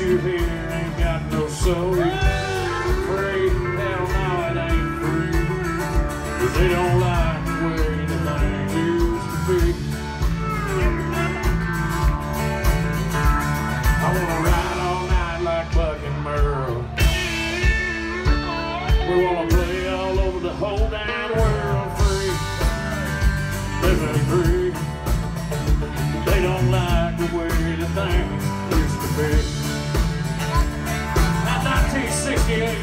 you here ain't got no soul. Free, hell no, it ain't free. 'Cause they don't like the way the thing used to be. I wanna ride all night like Buck and Merle. We wanna play all over the whole damn world free. Living free. They don't like the way the things used to be. Now 1968.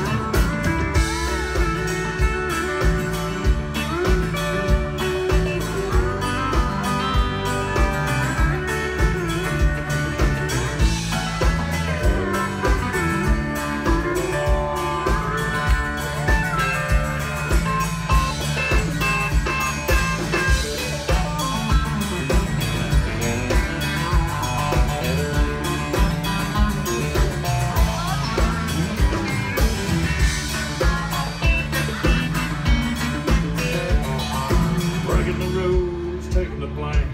Taking the blame,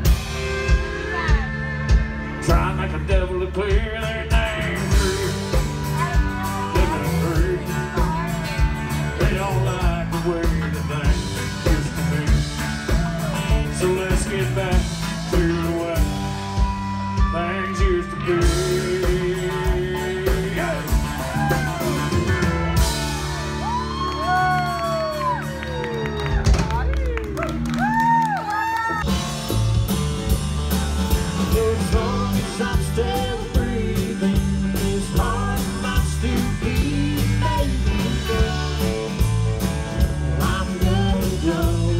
trying like a devil to clear their name free. Living free. They don't like the way the things used to be. So let's get back to the way things used to be. I'm still breathing, this heart might still beat, baby. I'm gonna go,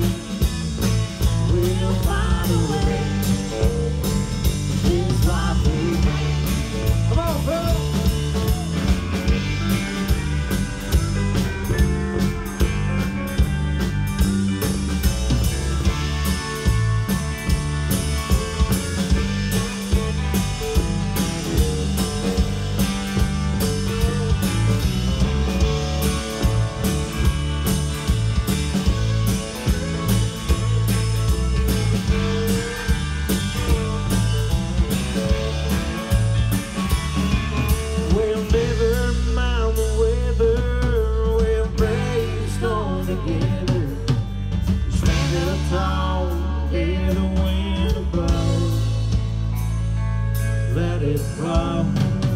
we'll find a way. This life we make. Come on, Phil! Let it flow.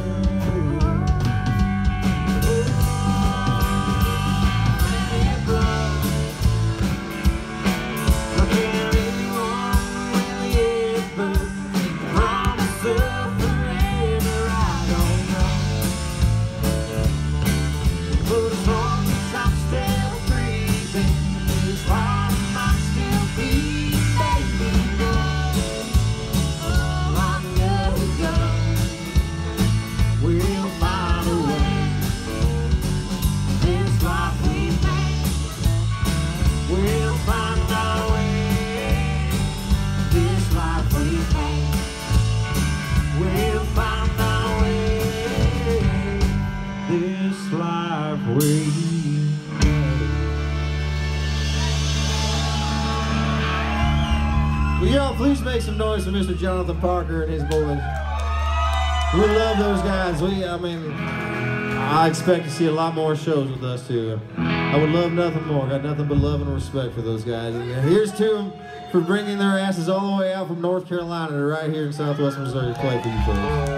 Will y'all please make some noise for Mr. Jonathan Parker and his boys. We love those guys. I expect to see a lot more shows with us too. I would love nothing more. Got nothing but love and respect for those guys. And here's to them for bringing their asses all the way out from North Carolina to right here in Southwest Missouri to play for you folks.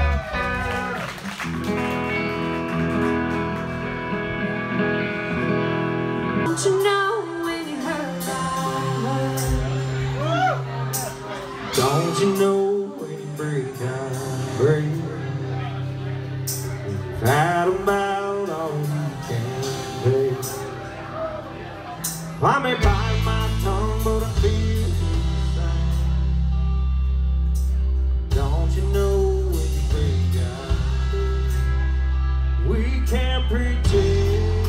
Don't you know when you hurt my heart? Don't you know when you break, I break? You've had about all you can take. I may bite my tongue, but I feel the same. Don't you know when you break, I break? We can't pretend.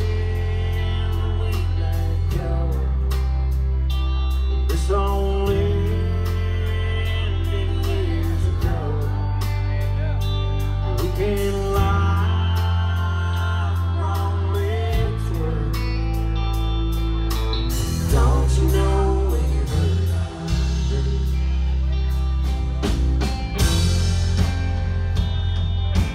Only ended years ago. We can lie, wrong lips work. Don't you know when you hurt, I hurt?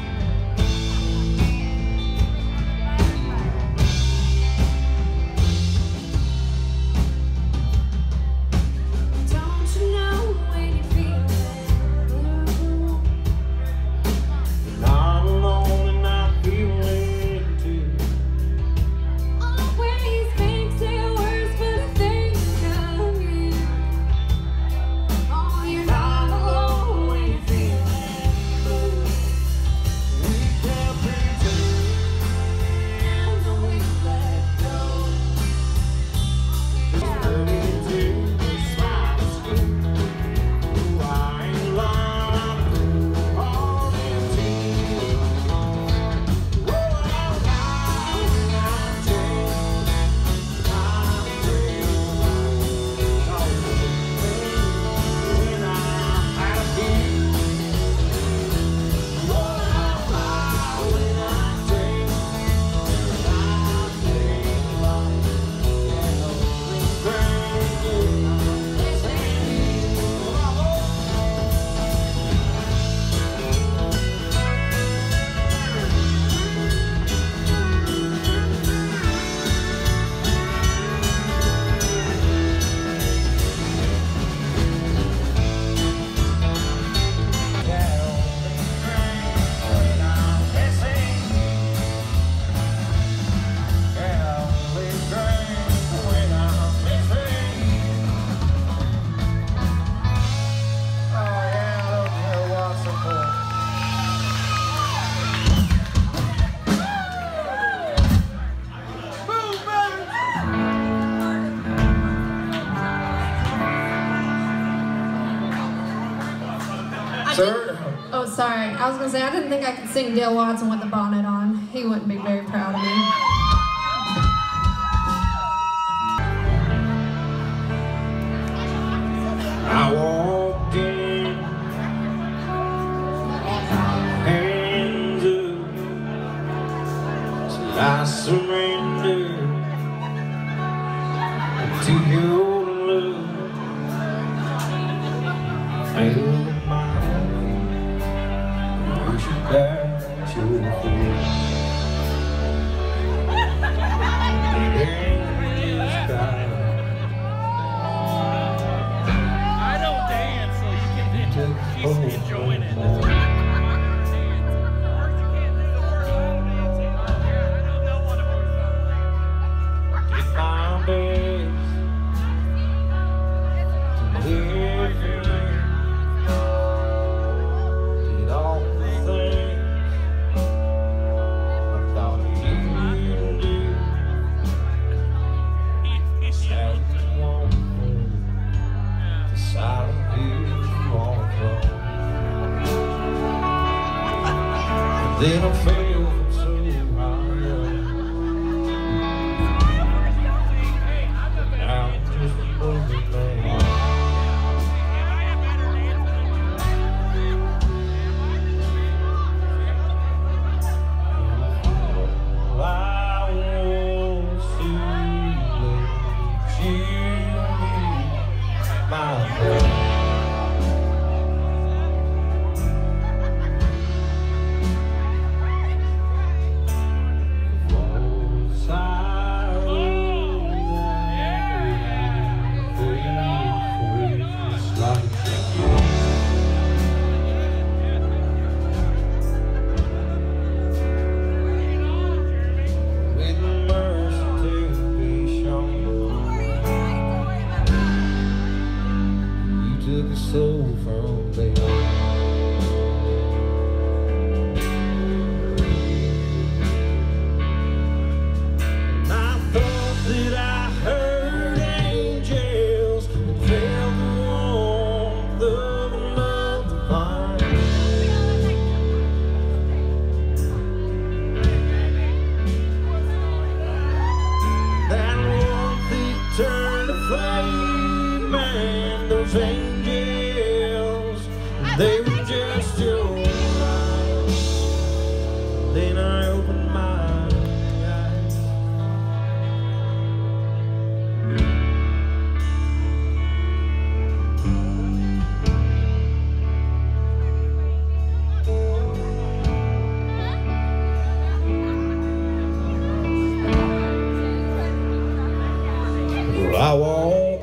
Sir? Oh, sorry. I was gonna say I didn't think I could sing Dale Watson with the bonnet on. He wouldn't be very proud of me. I walked in, hands up, till I surrendered to your love. Feel my heart, push it back to the floor. Enjoying it. Then I feel so high. Now I'm just a moving man. I want to let you be my friend. Took a soul from me. And I thought that I heard angels and felt the warmth of a love divine. That warmth it turned to flame, and those angels, they were just your eyes. Then I opened my eyes. Well, I walked